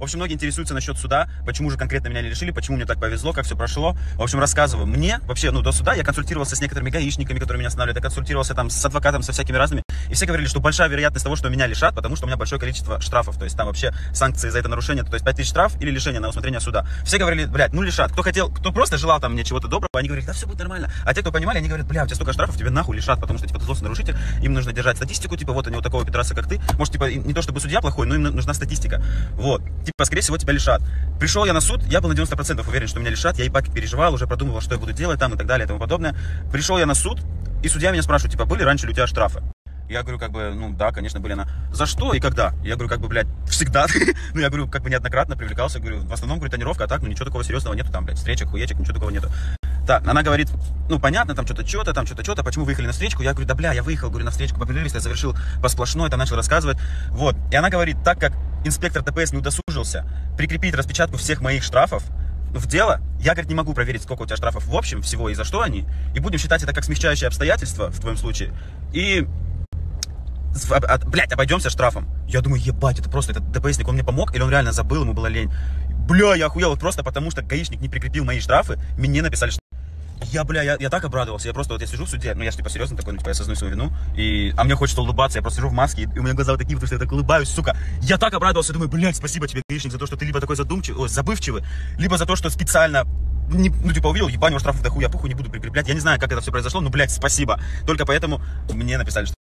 В общем, многие интересуются насчет суда, почему же конкретно меня не лишили, почему мне так повезло, как все прошло. В общем, рассказываю. Мне вообще, ну, до суда я консультировался с некоторыми гаишниками, которые меня останавливают, я консультировался там с адвокатом, со всякими разными. И все говорили, что большая вероятность того, что меня лишат, потому что у меня большое количество штрафов. То есть там вообще санкции за это нарушение, то есть 5000 штраф или лишение на усмотрение суда. Все говорили, блядь, ну лишат. Кто хотел, кто просто желал там мне чего-то доброго, они говорили, да все будет нормально. А те, кто понимали, они говорят, бля, у тебя столько штрафов, тебе нахуй лишат, потому что типа ты злостный нарушитель, им нужно держать статистику, типа вот они вот такого пидораса, как ты. Может, типа не то чтобы судья плохой, но им нужна статистика. Вот. Типа, скорее всего, тебя лишат. Пришел я на суд, я был на 90% уверен, что меня лишат. Я ебать переживал, уже продумывал, что я буду делать там и так далее и тому подобное. Пришел я на суд, и судья меня спрашивает, типа, были раньше ли у тебя штрафы? Я говорю, как бы, ну да, конечно, были. Она, за что и когда? Я говорю, как бы, блядь, всегда. Ну, я говорю, как бы неоднократно привлекался. Говорю, в основном, говорю, тонировка, а так, ну, ничего такого серьезного нету там, блядь, встречек, хуечек, ничего такого нету. Так, она говорит, ну, понятно, там что-то, там что-то, почему выехали на встречку? Я говорю, да, бля, я выехал, говорю, на встречку по предварительству, я завершил по сплошной, там начал рассказывать. Вот, и она говорит, так как инспектор ДПС не удосужился прикрепить распечатку всех моих штрафов в дело, я, говорит, не могу проверить, сколько у тебя штрафов в общем всего и за что они, и будем считать это как смягчающее обстоятельство в твоем случае, и... Блять, обойдемся штрафом. Я думаю, ебать, это просто этот ДПСник, он мне помог, или он реально забыл, ему была лень. Бля, я охуел, вот просто потому что гаишник не прикрепил мои штрафы, мне написали штраф. Я так обрадовался, я просто вот я сижу в суде, ну я типа серьезно такой, ну типа я осознаю свою вину, а мне хочется улыбаться, я просто сижу в маске, и у меня глаза вот такие, потому что я так улыбаюсь, сука. Я так обрадовался, думаю, блядь, спасибо тебе, гаишник, за то, что ты либо такой забывчивый, либо за то, что специально, ну типа увидел, ебать, штрафов дохуя, похуй не буду прикреплять, я не знаю, как это все произошло, но, блядь, спасибо. Только поэтому мне написали, что